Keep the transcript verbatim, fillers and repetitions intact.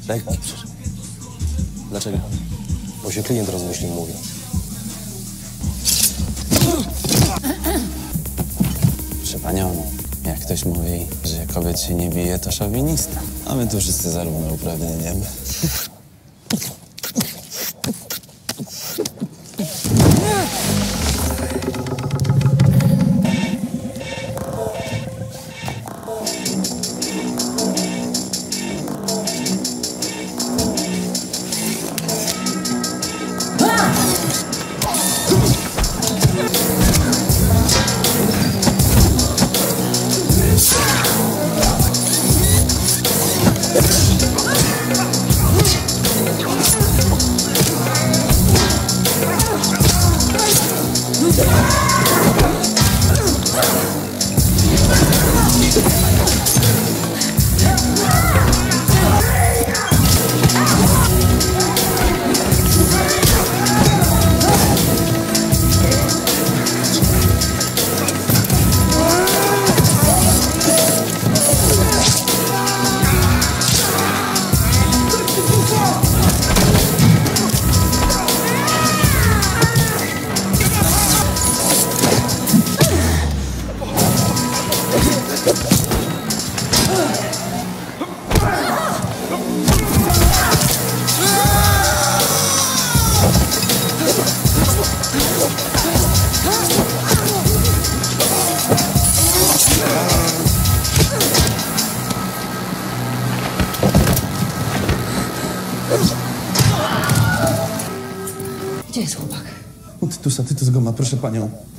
Lekki przecież. Dlaczego? Bo się klient rozmyślił, mówi. Proszę panią, jak ktoś mówi, że kobiet się nie bije, to szowinista. A my tu wszyscy za równouprawnieniem. Gdzie jest chłopak? Tytus, a Tytus go ma, proszę panią.